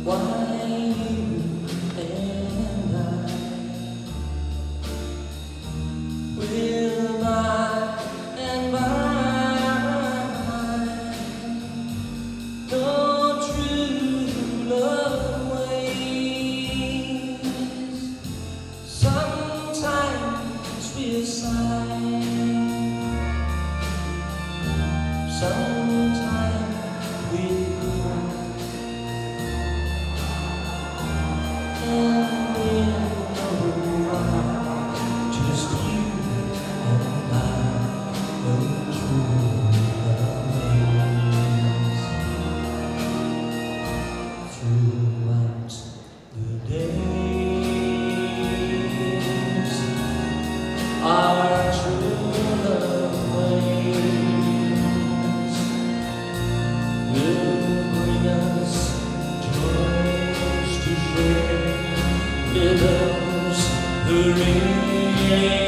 why you and I will by and by go through love ways. Sometimes we'll sigh, sometimes we'll cry, and we'll know why. Just you and I know true love ways. Throughout the days, our true love ways will bring us joys to share with those who really